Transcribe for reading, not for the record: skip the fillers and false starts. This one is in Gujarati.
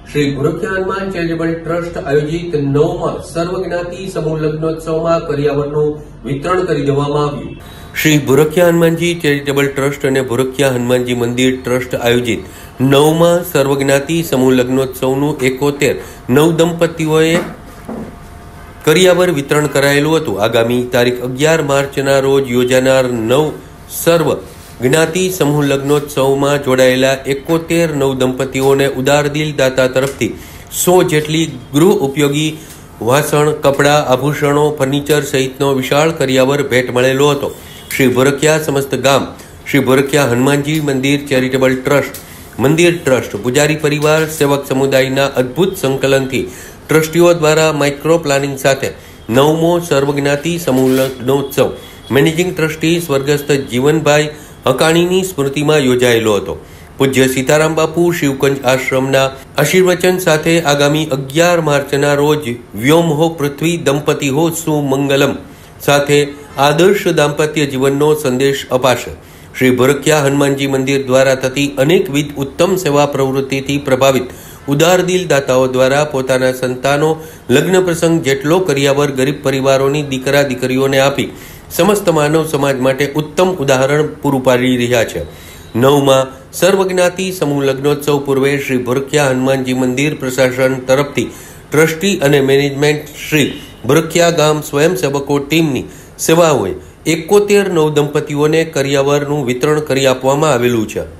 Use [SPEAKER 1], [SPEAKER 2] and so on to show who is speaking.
[SPEAKER 1] શ્રી ભુરખિયા હનુમાન ચેરિટેબલ ટ્રસ્ટ આયોજિત 9મા સર્વજ્ઞાતિ સમૂહ લગ્નોત્સવમાં કરિયાવરનું વિતરણ કરી દેવામાં આવ્યું। શ્રી ભુરખિયા હનુમાનજી ચેરિટેબલ ટ્રસ્ટ અને ભુરખિયા હનુમાનજી મંદિર ટ્રસ્ટ આયોજિત 9મા સર્વજ્ઞાતિ સમૂહ લગ્નોત્સવનું 71 નવદંપતીઓએ કરિયાવર વિતરણ કરાયેલું હતું। આગામી તારીખ 11 માર્ચના રોજ યોજાનાર 9 સર્વ જ્ઞાતિ સમૂહ લગ્નોત્સવમાં જોડાયેલા 71 નવદંપતીઓને ઉદારદિલ દાતા તરફથી 100 જેટલી ગૃહ ઉપયોગી વાસણ, કપડાં, આભૂષણો, ફર્નિચર સહિતનો વિશાળ કરિયાવર ભેટ મળેલો હતો। શ્રી ભુરખિયા સમસ્ત ગામ, શ્રી ભુરખિયા હનુમાનજી મંદિર ચેરિટેબલ ટ્રસ્ટ, મંદિર ટ્રસ્ટ, પૂજારી પરિવાર, સેવક સમુદાયના અદ્ભુત સંકલનથી ટ્રસ્ટીઓ દ્વારા માઇક્રો પ્લાનિંગ સાથે 9મો સર્વજ્ઞાતિ સમૂહ લગ્નોત્સવ મેનેજિંગ ટ્રસ્ટી સ્વર્ગસ્થ જીવનભાઈ હકાણીની સ્મૃતિમાં યોજાયેલો હતો। પૂજ્ય સીતારામ બાપુ શિવકુંજ આશ્રમના આશીર્વચન સાથે આગામી 11 માર્ચના રોજ વ્યોમહો પૃથ્વી દંપતિ હો સુમંગલમ સાથે આદર્શ દાંપત્ય જીવનનો સંદેશ અપાશે। શ્રી ભુરખિયા હનુમાનજી મંદિર દ્વારા થતી અનેકવિધ ઉત્તમ સેવા પ્રવૃત્તિથી પ્રભાવિત ઉદારદિલ દાતાઓ દ્વારા પોતાના સંતાનો લગ્ન પ્રસંગ જેટલો કરિયાવર ગરીબ પરિવારોની દીકરા દીકરીઓને આપી સમસ્ત માનવ સમાજ માટે ઉત્તમ ઉદાહરણ પૂરું પાડી રહ્યા છે। 9મા સર્વજ્ઞાતિ સમૂહ લગ્નોત્સવ પૂર્વે શ્રી ભુરખિયા હનુમાનજી મંદિર પ્રશાસન તરફથી ટ્રસ્ટી અને મેનેજમેન્ટ શ્રી ભુરખિયા ગામ સ્વયંસેવકો ટીમની સેવાઓએ 71 નવદંપતીઓને કરિયાવરનું વિતરણ કરી આપવામાં આવેલું છે।